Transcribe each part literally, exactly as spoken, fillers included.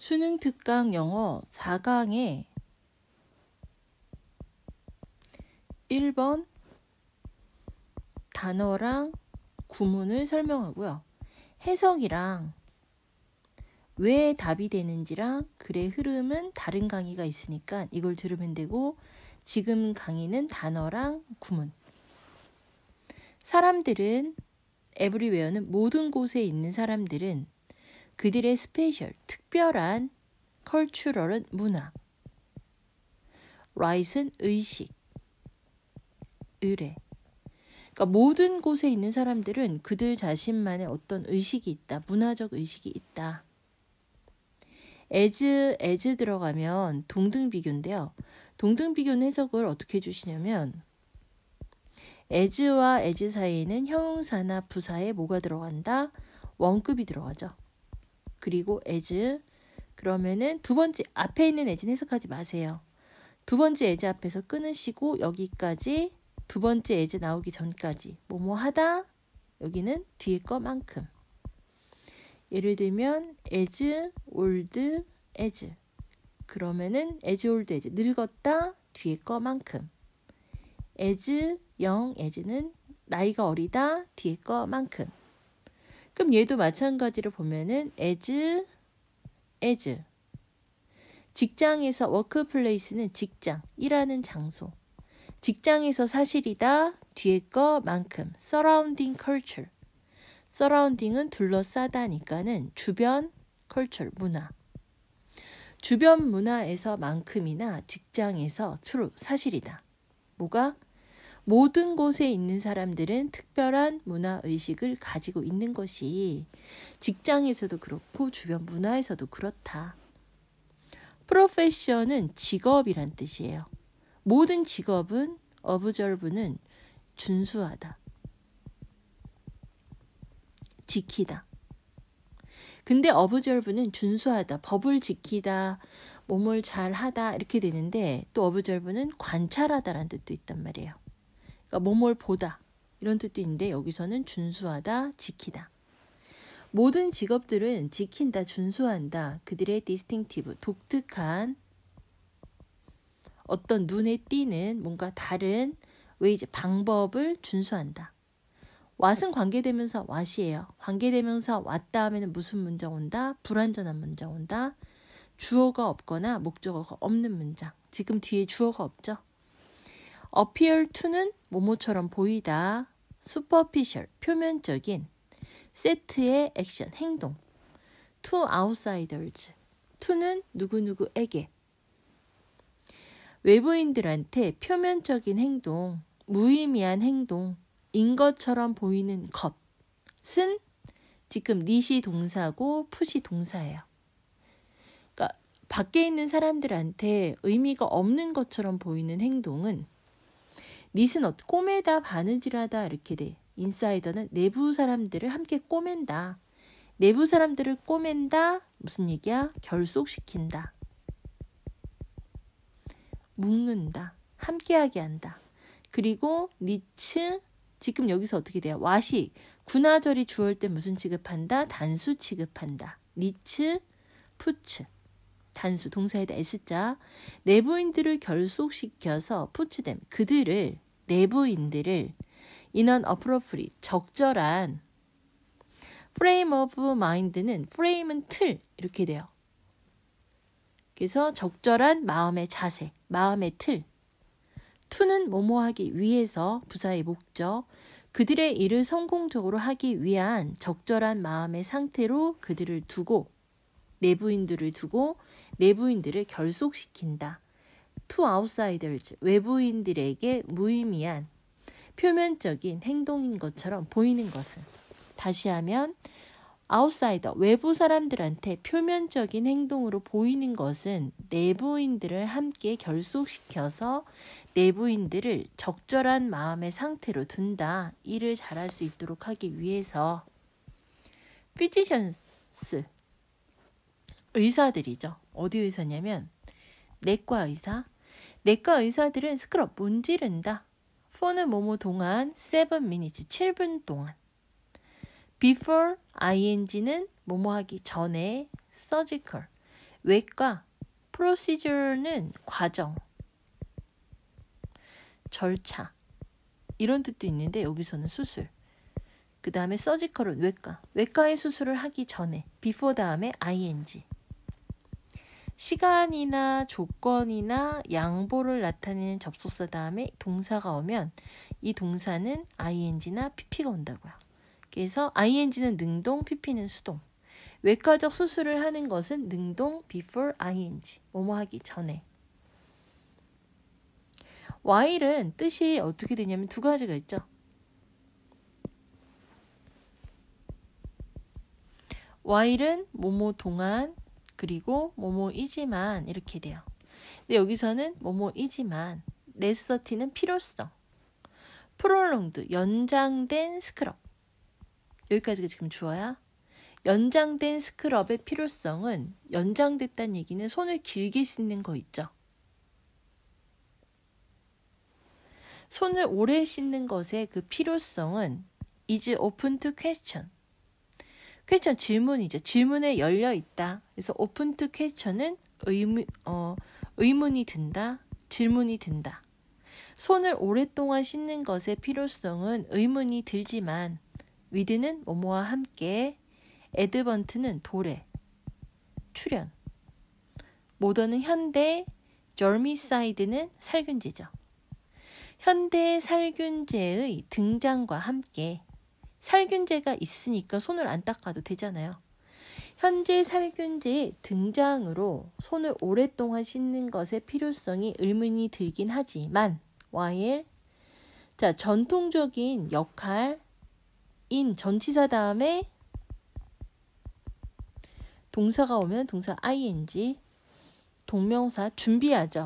수능 특강 영어 사 강에 일 번 단어랑 구문을 설명하고요. 해석이랑 왜 답이 되는지랑 글의 흐름은 다른 강의가 있으니까 이걸 들으면 되고, 지금 강의는 단어랑 구문. 사람들은, 에브리웨어는 모든 곳에 있는 사람들은 그들의 스페셜, 특별한, 컬추럴은 문화, right은 의식, 의례. 그러니까 모든 곳에 있는 사람들은 그들 자신만의 어떤 의식이 있다. 문화적 의식이 있다. as, as 들어가면 동등비교인데요. 동등비교는 해석을 어떻게 해주시냐면 as와 as 사이에는 형용사나 부사에 뭐가 들어간다? 원급이 들어가죠. 그리고 as, 그러면은 두 번째 앞에 있는 as는 해석하지 마세요. 두 번째 as 앞에서 끊으시고 여기까지 두 번째 as 나오기 전까지 뭐뭐 하다, 여기는 뒤에 거만큼. 예를 들면 as, old, as, 그러면은 as, old, as 늙었다, 뒤에 거만큼. as, young, as는 나이가 어리다, 뒤에 거만큼. 그럼 얘도 마찬가지로 보면은 as, as. 직장에서 workplace는 직장, 일하는 장소. 직장에서 사실이다, 뒤에 거만큼. surrounding culture. surrounding은 둘러싸다니까는 주변, culture, 문화. 주변 문화에서 만큼이나 직장에서 true, 사실이다. 뭐가? 모든 곳에 있는 사람들은 특별한 문화의식을 가지고 있는 것이 직장에서도 그렇고 주변 문화에서도 그렇다. 프로페셔는 직업이란 뜻이에요. 모든 직업은, observe는 준수하다, 지키다. 근데 observe는 준수하다, 법을 지키다, 몸을 잘하다 이렇게 되는데, 또 observe는 관찰하다라는 뜻도 있단 말이에요. 그러니까 몸을 보다 이런 뜻도 있는데, 여기서는 준수하다, 지키다. 모든 직업들은 지킨다, 준수한다. 그들의 distinctive, 독특한 어떤 눈에 띄는 뭔가 다른 웨이즈, 방법을 준수한다. 왓은 관계대명사 왓이에요. 관계대명사 왓 다음에는 무슨 문장 온다? 불완전한 문장 온다. 주어가 없거나 목적어가 없는 문장. 지금 뒤에 주어가 없죠. appear to는 뭐뭐처럼 보이다. superficial, 표면적인. set의 액션, 행동. to outsiders. to는 누구누구에게. 외부인들한테 표면적인 행동, 무의미한 행동인 것처럼 보이는 것은 지금 nit이 동사고 put이 동사예요. 그러니까 밖에 있는 사람들한테 의미가 없는 것처럼 보이는 행동은, nit은 어, 꼬매다, 바느질하다 이렇게 돼. 인사이더는 내부 사람들을 함께 꼬맨다. 내부 사람들을 꼬맨다. 무슨 얘기야? 결속시킨다. 묶는다, 함께하게 한다. 그리고 니츠, 지금 여기서 어떻게 돼요? 와시, 군화절이 주어일 때 무슨 취급한다? 단수 취급한다. 니츠, 푸츠, 단수, 동사에다 S자. 내부인들을 결속시켜서 푸츠댐, 그들을, 내부인들을 in an appropriate, 적절한 frame of mind는, frame은 틀 이렇게 돼요. 그래서 적절한 마음의 자세, 마음의 틀. to는 뭐뭐 하기 위해서, 부사의 목적. 그들의 일을 성공적으로 하기 위한 적절한 마음의 상태로 그들을 두고, 내부인들을 두고 내부인들을 결속시킨다. to outsiders, 외부인들에게 무의미한 표면적인 행동인 것처럼 보이는 것은. 다시 하면 아웃사이더, 외부 사람들한테 표면적인 행동으로 보이는 것은 내부인들을 함께 결속시켜서 내부인들을 적절한 마음의 상태로 둔다. 일을 잘할 수 있도록 하기 위해서. physicians, 의사들이죠. 어디 의사냐면 내과 의사. 내과 의사들은 스크럽, 문지른다. for는 뭐뭐 동안, seven minutes, 칠 분 동안. before ing는 뭐뭐 하기 전에, surgical, 외과, procedure는 과정, 절차 이런 뜻도 있는데 여기서는 수술. 그 다음에 서지컬은 외과, 외과의 수술을 하기 전에 before 다음에 ing. 시간이나 조건이나 양보를 나타내는 접속사 다음에 동사가 오면 이 동사는 ing나 pp가 온다고요. 그래서 ing는 능동, pp는 수동. 외과적 수술을 하는 것은 능동 before ing, 뭐뭐 하기 전에. while은 뜻이 어떻게 되냐면 두 가지가 있죠. while은 뭐뭐 동안 그리고 뭐뭐이지만 이렇게 돼요. 근데 여기서는 뭐뭐이지만 necessity는 필요성, prolonged 연장된 스크럽 여기까지가 지금 주어야. 연장된 스크럽의 필요성은 연장됐다는 얘기는 손을 길게 씻는 거 있죠. 손을 오래 씻는 것의 그 필요성은 is open to question. question 질문이죠. 질문에 열려 있다. 그래서 open to question은 의문, 어, 의문이 든다, 질문이 든다. 손을 오랫동안 씻는 것의 필요성은 의문이 들지만 with는 뭐뭐와 함께, advent는 도래, 출현, modern은 현대, germicide는 살균제죠. 현대 살균제의 등장과 함께 살균제가 있으니까 손을 안 닦아도 되잖아요. 현재 살균제의 등장으로 손을 오랫동안 씻는 것의 필요성이 의문이 들긴 하지만 while 자 전통적인 역할 인 전치사 다음에 동사가 오면 동사 ing 동명사 준비하죠.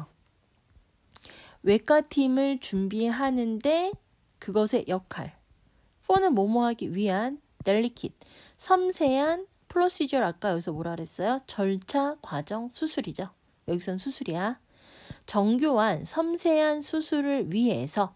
외과팀을 준비하는데 그것의 역할 for는 뭐뭐 하기 위한 delicate 섬세한 procedure 아까 여기서 뭐라 그랬어요? 절차, 과정, 수술이죠. 여기선 수술이야. 정교한 섬세한 수술을 위해서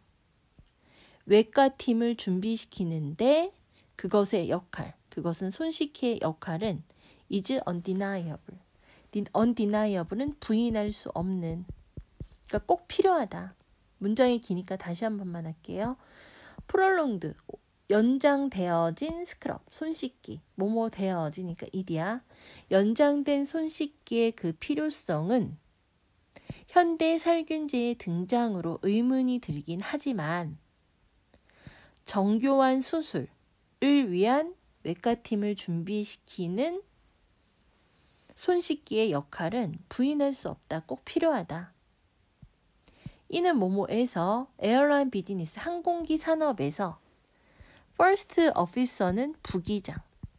외과팀을 준비시키는데 그것의 역할, 그것은 손 씻기의 역할은 is undeniable. undeniable은 부인할 수 없는, 그러니까 꼭 필요하다. 문장이 기니까 다시 한 번만 할게요. prolonged 연장되어진 스크럽, 손 씻기, 뭐뭐 되어지니까 이디야. 연장된 손 씻기의 그 필요성은 현대 살균제의 등장으로 의문이 들긴 하지만 정교한 수술을 위한 외과팀을 준비시키는 손 씻기의 역할은 부인할 수 없다. 꼭 필요하다. 이는 뭐뭐에서 에어라인 비즈니스 항공기 산업에서 first officer는 부기장,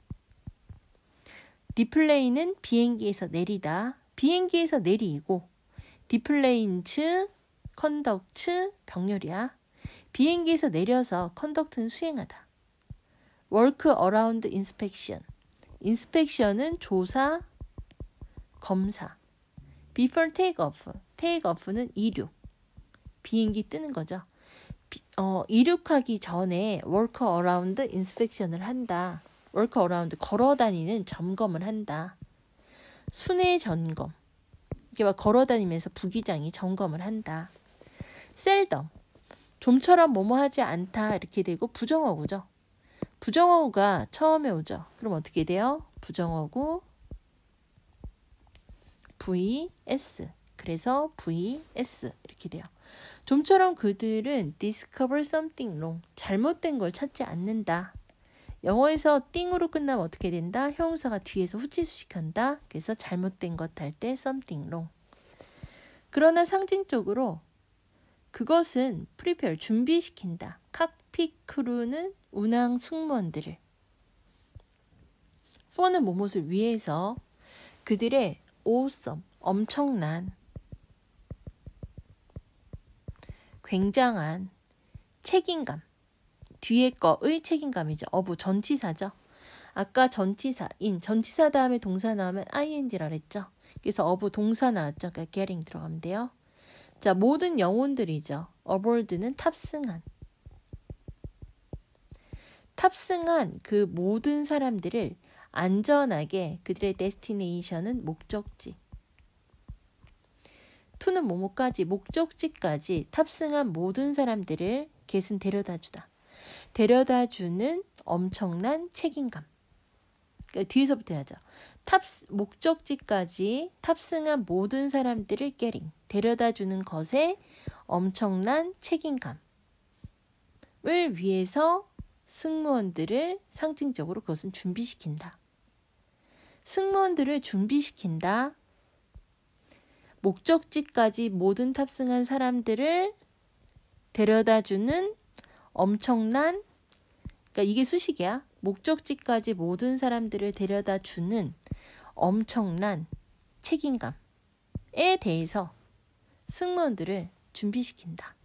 디플레이는 비행기에서 내리다, 비행기에서 내리고, 디플레인츠, 컨덕츠, 병렬이야. 비행기에서 내려서 컨덕트는 수행하다. work around inspection, inspection은 조사, 검사. before takeoff, takeoff는 이륙, 비행기 뜨는 거죠. 비, 어, 이륙하기 전에 work around inspection을 한다. work around 걸어다니는 점검을 한다. 순회 점검. 이게 막 걸어다니면서 부기장이 점검을 한다. seldom 좀처럼 뭐뭐 하지 않다 이렇게 되고 부정어구죠. 부정어구가 처음에 오죠. 그럼 어떻게 돼요? 부정어구 vs 그래서 vs 이렇게 돼요. 좀처럼 그들은 discover something wrong 잘못된 걸 찾지 않는다. 영어에서 띵으로 끝나면 어떻게 된다? 형용사가 뒤에서 후치수식한다. 그래서 잘못된 것 할 때 something wrong. 그러나 상징적으로 그것은 prepare 준비시킨다. 칵핏 크루는 운항 승무원들을 for는 뭐뭇을 위해서 그들의 awesome 엄청난 굉장한 책임감 뒤에 거의 책임감이죠. 어부 전치사죠. 아까 전치사 인 전치사 다음에 동사 나오면 ing라 그랬죠. 그래서 어부 동사 나왔죠. 그러니까 getting 들어가면 돼요. 자, 모든 영혼들이죠. aboard는 탑승한 탑승한 그 모든 사람들을 안전하게 그들의 destination은 목적지 to는 뭐뭐까지, 목적지까지 탑승한 모든 사람들을 get은 데려다주다. 데려다주는 엄청난 책임감. 그러니까 뒤에서부터 해야죠. 탑, 목적지까지 탑승한 모든 사람들을 getting, 데려다주는 것에 엄청난 책임감을 위해서 승무원들을 상징적으로 그것은 준비시킨다. 승무원들을 준비시킨다. 목적지까지 모든 탑승한 사람들을 데려다주는 엄청난, 그러니까 이게 수식이야. 목적지까지 모든 사람들을 데려다주는 엄청난 책임감에 대해서 승무원들을 준비시킨다.